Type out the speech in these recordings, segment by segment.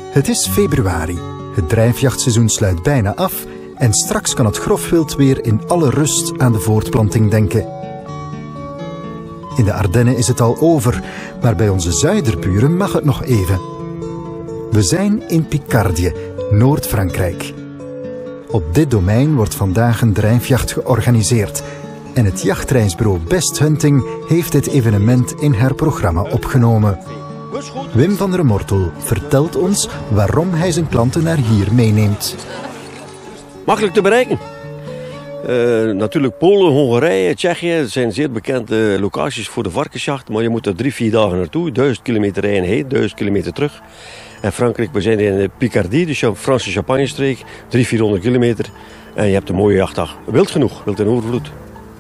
Het is februari. Het drijfjachtseizoen sluit bijna af en straks kan het grofwild weer in alle rust aan de voortplanting denken. In de Ardennen is het al over, maar bij onze zuiderburen mag het nog even. We zijn in Picardie, Noord-Frankrijk. Op dit domein wordt vandaag een drijfjacht georganiseerd en het jachtreisbureau Best Hunting heeft dit evenement in haar programma opgenomen. Wim van der Mortel vertelt ons waarom hij zijn klanten naar hier meeneemt. Makkelijk te bereiken. Natuurlijk Polen, Hongarije, Tsjechië zijn zeer bekende locaties voor de varkensjacht. Maar je moet er 3-4 dagen naartoe. 1000 kilometer rijden heen, 1000 kilometer terug. En Frankrijk, we zijn in de Picardie, dus de Franse Champagne-streek. 300-400 kilometer. En je hebt een mooie jachtdag. Wild genoeg, wild in overvloed.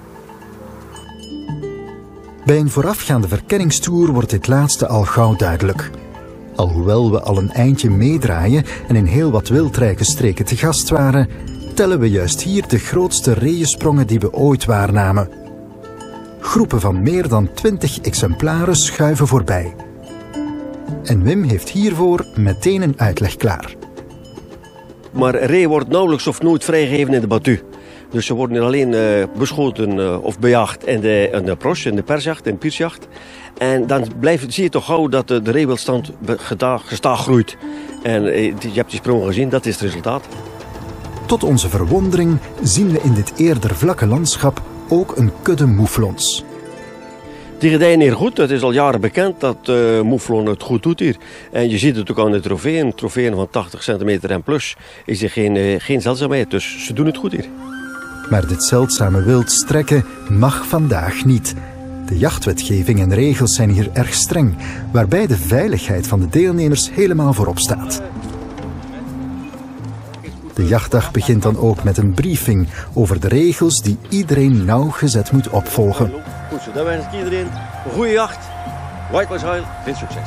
Bij een voorafgaande verkenningstour wordt dit laatste al gauw duidelijk. Alhoewel we al een eindje meedraaien en in heel wat wildrijke streken te gast waren, tellen we juist hier de grootste reeënsprongen die we ooit waarnamen. Groepen van meer dan 20 exemplaren schuiven voorbij. En Wim heeft hiervoor meteen een uitleg klaar. Maar ree wordt nauwelijks of nooit vrijgegeven in de batu. Dus ze worden alleen beschoten of bejaagd in de pros, in de persjacht, in de piersjacht. En dan zie je toch gauw dat de reewildstand gestaag groeit. En je hebt die sprong gezien, dat is het resultaat. Tot onze verwondering zien we in dit eerder vlakke landschap ook een kudde moeflons. Die gedijen hier goed. Het is al jaren bekend dat moeflon het goed doet hier. En je ziet het ook aan de trofeeën. Trofeeën van 80 centimeter en plus is er geen zeldzaamheid. Dus ze doen het goed hier. Maar dit zeldzame wild strekken mag vandaag niet. De jachtwetgeving en regels zijn hier erg streng, waarbij de veiligheid van de deelnemers helemaal voorop staat. De jachtdag begint dan ook met een briefing over de regels die iedereen nauwgezet moet opvolgen. Goed zo, dan wens ik iedereen een goede jacht. White was heil, veel succes.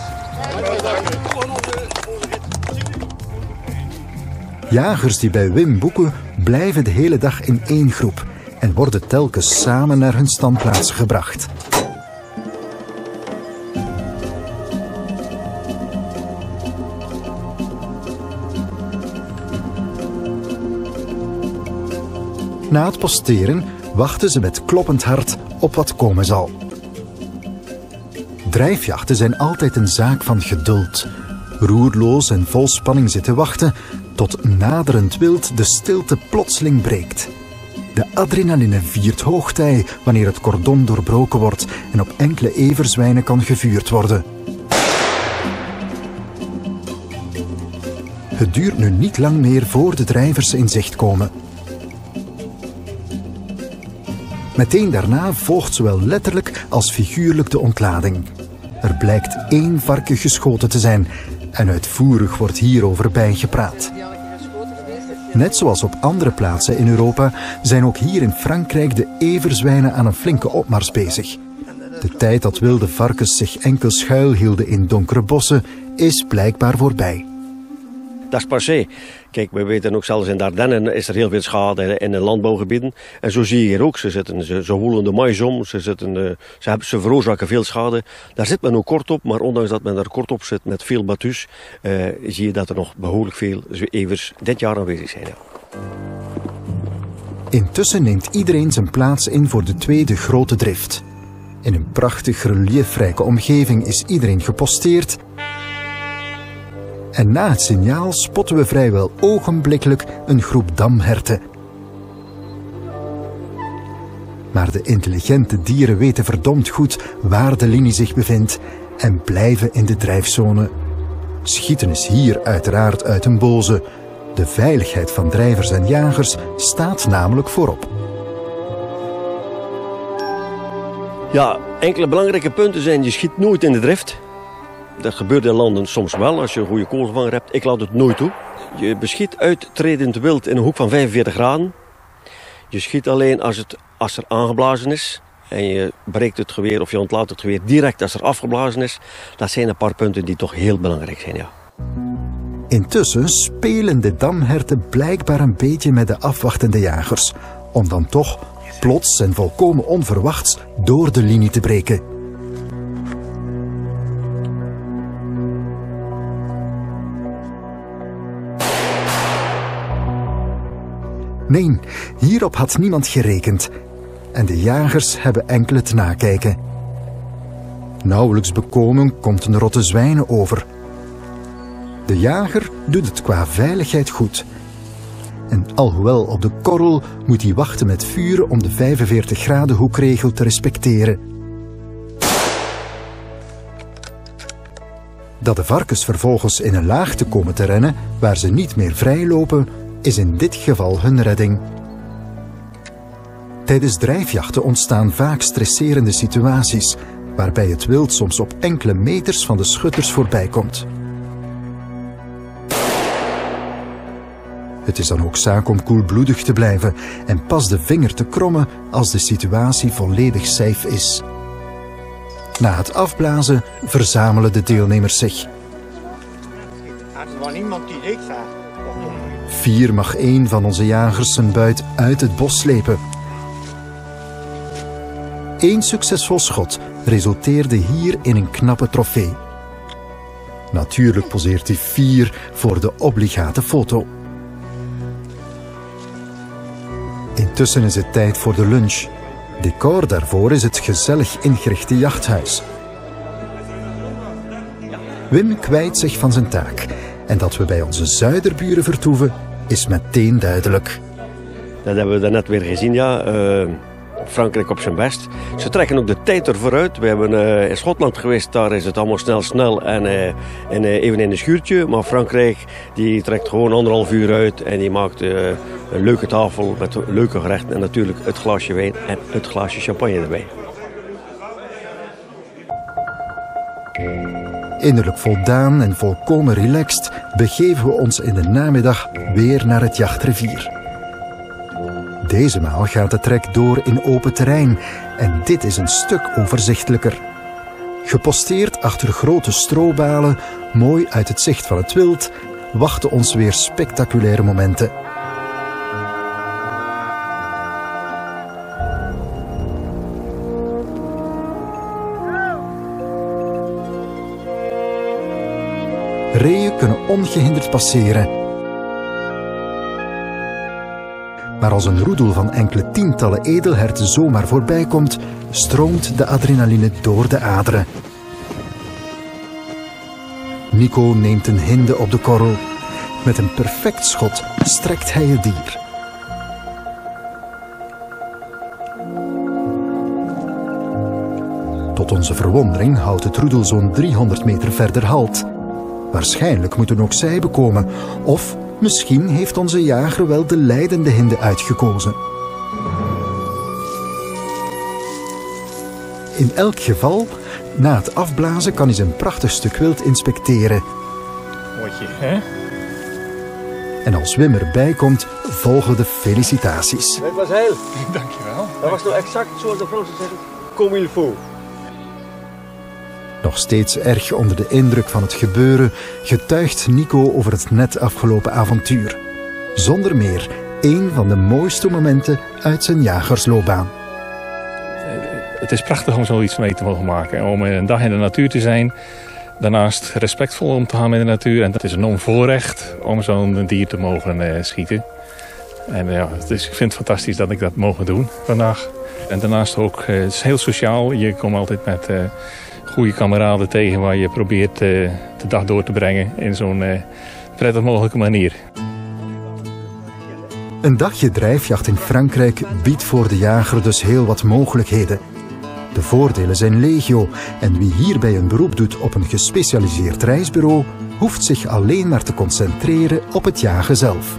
Jagers die bij Wim boeken, blijven de hele dag in één groep en worden telkens samen naar hun standplaatsen gebracht. Na het posteren wachten ze met kloppend hart op wat komen zal. Drijfjachten zijn altijd een zaak van geduld. Roerloos en vol spanning zitten wachten tot naderend wild de stilte plotseling breekt. De adrenaline viert hoogtij wanneer het cordon doorbroken wordt en op enkele everzwijnen kan gevuurd worden. Het duurt nu niet lang meer voor de drijvers in zicht komen. Meteen daarna volgt zowel letterlijk als figuurlijk de ontlading. Er blijkt 1 varken geschoten te zijn en uitvoerig wordt hierover bijgepraat. Net zoals op andere plaatsen in Europa zijn ook hier in Frankrijk de everzwijnen aan een flinke opmars bezig. De tijd dat wilde varkens zich enkel schuilhielden in donkere bossen is blijkbaar voorbij. Dat is passé. Kijk, we weten ook zelfs in de Ardennen is er heel veel schade in de landbouwgebieden. En zo zie je hier ook. Ze woelen de mais om, ze veroorzaken veel schade. Daar zit men ook kort op, maar ondanks dat men daar kort op zit met veel batus, zie je dat er nog behoorlijk veel evers dit jaar aanwezig zijn. Ja. Intussen neemt iedereen zijn plaats in voor de tweede grote drift. In een prachtig reliefrijke omgeving is iedereen geposteerd. En na het signaal spotten we vrijwel ogenblikkelijk een groep damherten. Maar de intelligente dieren weten verdomd goed waar de linie zich bevindt en blijven in de drijfzone. Schieten is hier uiteraard uit een boze. De veiligheid van drijvers en jagers staat namelijk voorop. Ja, enkele belangrijke punten zijn: je schiet nooit in de drift. Dat gebeurt in landen soms wel, als je een goede kogelvanger hebt. Ik laat het nooit toe. Je beschiet uittredend wild in een hoek van 45 graden. Je schiet alleen als er aangeblazen is. En je breekt het geweer of je ontlaat het geweer direct als er afgeblazen is. Dat zijn een paar punten die toch heel belangrijk zijn, ja. Intussen spelen de damherten blijkbaar een beetje met de afwachtende jagers. Om dan toch plots en volkomen onverwachts door de linie te breken. Nee, hierop had niemand gerekend. En de jagers hebben enkel het nakijken. Nauwelijks bekomen komt een rotte zwijnen over. De jager doet het qua veiligheid goed. En alhoewel op de korrel moet hij wachten met vuren om de 45 graden hoekregel te respecteren. Dat de varkens vervolgens in een laagte komen te rennen waar ze niet meer vrijlopen, is in dit geval hun redding. Tijdens drijfjachten ontstaan vaak stresserende situaties, waarbij het wild soms op enkele meters van de schutters voorbij komt. Het is dan ook zaak om koelbloedig te blijven en pas de vinger te krommen als de situatie volledig safe is. Na het afblazen verzamelen de deelnemers zich. 4 mag 1 van onze jagers zijn buit uit het bos slepen. 1 succesvol schot resulteerde hier in een knappe trofee. Natuurlijk poseert hij 4 voor de obligate foto. Intussen is het tijd voor de lunch. Decor daarvoor is het gezellig ingerichte jachthuis. Wim kwijt zich van zijn taak. En dat we bij onze zuiderburen vertoeven, is meteen duidelijk. Dat hebben we daarnet weer gezien, ja. Frankrijk op zijn best. Ze trekken ook de tijd ervoor uit. We hebben in Schotland geweest, daar is het allemaal snel en even in een schuurtje. Maar Frankrijk die trekt gewoon 1,5 uur uit en die maakt een leuke tafel met leuke gerechten en natuurlijk het glaasje wijn en het glaasje champagne erbij. Innerlijk voldaan en volkomen relaxed begeven we ons in de namiddag weer naar het jachtrevier. Deze maal gaat de trek door in open terrein en dit is een stuk overzichtelijker. Geposteerd achter grote strobalen, mooi uit het zicht van het wild, wachten ons weer spectaculaire momenten. Reeën kunnen ongehinderd passeren. Maar als een roedel van enkele tientallen edelherten zomaar voorbij komt, stroomt de adrenaline door de aderen. Nico neemt een hinde op de korrel. Met een perfect schot strekt hij het dier. Tot onze verwondering houdt het roedel zo'n 300 meter verder halt. Waarschijnlijk moeten ook zij bekomen, of misschien heeft onze jager wel de leidende hinde uitgekozen. In elk geval, na het afblazen kan hij zijn prachtig stuk wild inspecteren. Mooi, hè? En als Wim erbij komt, volgen de felicitaties. Het was heel. Dankjewel. Dat was nou exact zoals de Fransen zeggen, comme il faut. Nog steeds erg onder de indruk van het gebeuren, getuigt Nico over het net afgelopen avontuur. Zonder meer één van de mooiste momenten uit zijn jagersloopbaan. Het is prachtig om zoiets mee te mogen maken. Om een dag in de natuur te zijn. Daarnaast respectvol om te gaan met de natuur. En het is een enorm voorrecht om zo'n dier te mogen schieten. En ja, dus ik vind het fantastisch dat ik dat mogen doen vandaag. En daarnaast ook, het is heel sociaal. Je komt altijd met goede kameraden tegen waar je probeert de dag door te brengen in zo'n prettig mogelijke manier. Een dagje drijfjacht in Frankrijk biedt voor de jager dus heel wat mogelijkheden. De voordelen zijn legio en wie hierbij een beroep doet op een gespecialiseerd reisbureau, hoeft zich alleen maar te concentreren op het jagen zelf.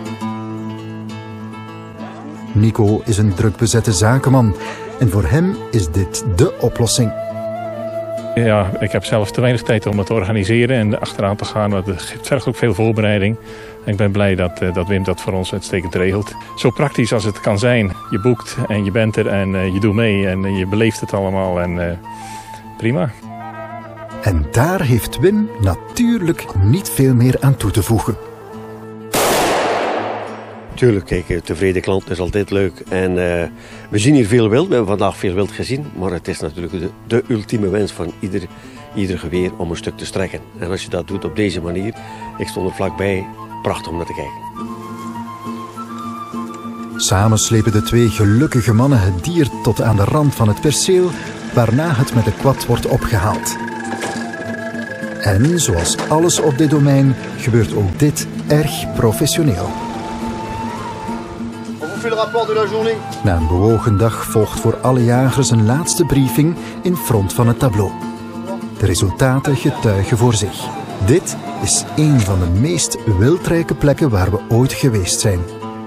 Nico is een druk bezette zakenman en voor hem is dit dé oplossing. Ja, ik heb zelf te weinig tijd om het te organiseren en achteraan te gaan. Het vergt ook veel voorbereiding. En ik ben blij dat Wim dat voor ons uitstekend regelt. Zo praktisch als het kan zijn. Je boekt en je bent er en je doet mee en je beleeft het allemaal. En prima. En daar heeft Wim natuurlijk niet veel meer aan toe te voegen. Tuurlijk, kijk, een tevreden klant is altijd leuk. En we zien hier veel wild. We hebben vandaag veel wild gezien. Maar het is natuurlijk de ultieme wens van ieder geweer om een stuk te strekken. En als je dat doet op deze manier, ik stond er vlakbij, prachtig om naar te kijken. Samen slepen de twee gelukkige mannen het dier tot aan de rand van het perceel, waarna het met de quad wordt opgehaald. En zoals alles op dit domein gebeurt ook dit erg professioneel. Na een bewogen dag volgt voor alle jagers een laatste briefing in front van het tableau. De resultaten getuigen voor zich. Dit is een van de meest wildrijke plekken waar we ooit geweest zijn.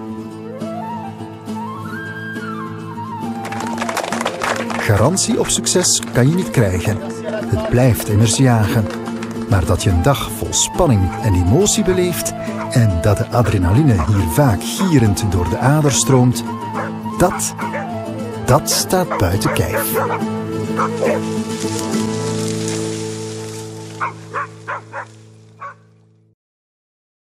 Garantie op succes kan je niet krijgen. Het blijft immers jagen. Maar dat je een dag vol spanning en emotie beleeft en dat de adrenaline hier vaak gierend door de ader stroomt, dat staat buiten kijf.